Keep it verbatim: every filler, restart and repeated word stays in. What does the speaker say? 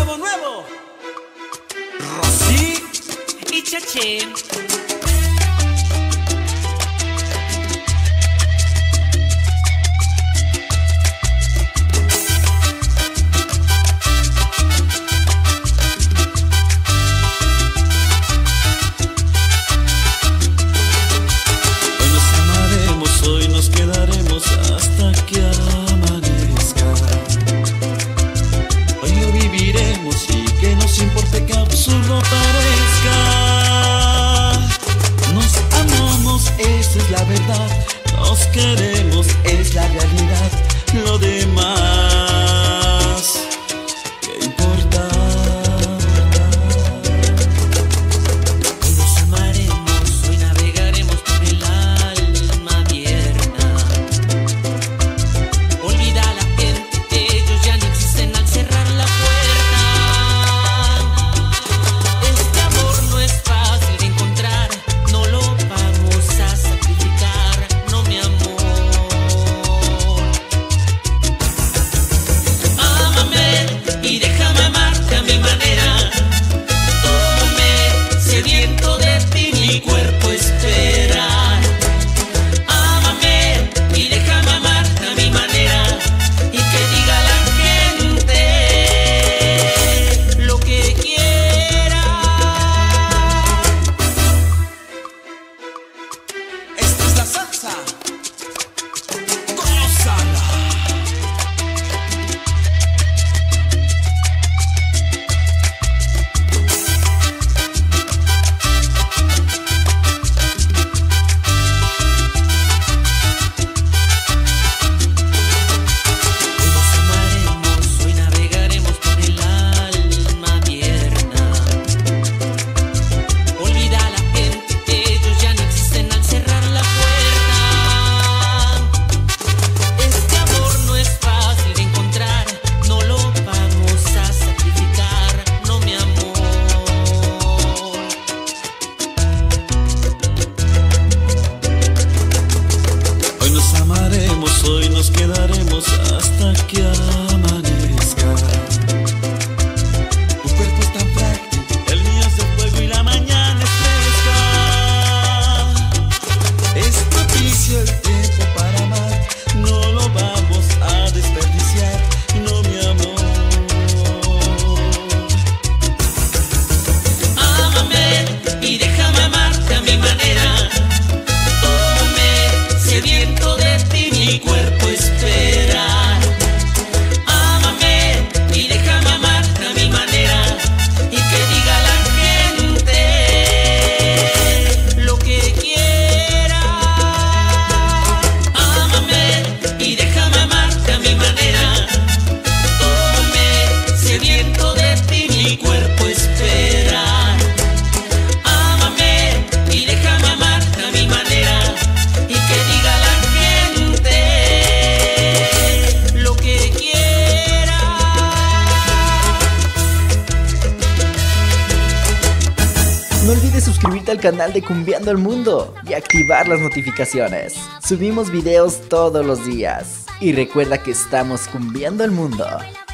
nuevo, nuevo. Rosy y Chaché. La verdad, nos queremos, es la realidad. Lo demás, ¿qué importa? Hoy nos amaremos, hoy navegaremos por el alma abierta. Olvida a la gente que ellos ya no existen al cerrar la puerta. Este amor no es fácil de encontrar, no lo vamos a sacrificar. No, mi amor, ámame y déjame amarte a mi manera. Tómame, sediento de ti, mi cuerpo espera. Ámame y déjame amarte a mi manera. Y que diga la gente lo que quiera. Esta es la salsa. Gózala. Hoy nos amaremos, hoy navegaremos por el alma abierta. Olvida a la gente que ellos ya no existen al cerrar la puerta. Este amor no es fácil de encontrar, no lo vamos a sacrificar. No, mi amor. Hoy nos amaremos, hoy nos quedaremos hasta que amanezca. Tu cuerpo es tan frágil, el mío es de fuego y la mañana es fresca. Es propicio el tiempo para amar, no lo vamos a desperdiciar. No, mi amor. Ámame y déjame amarte a mi manera. Tómame, sediento de ti, mi cuerpo espera. Ámame y déjame amarte a mi manera. Y que diga la gente lo que quiera. Ámame y déjame amarte a mi manera. Tómame, sediento de ti, mi cuerpo espera. Ámame y déjame amarte a mi manera. Y que diga la gente lo que quiera. No olvides suscribirte al canal de Cumbiando el Mundo y activar las notificaciones. Subimos videos todos los días. Y recuerda que estamos cumbiando el mundo.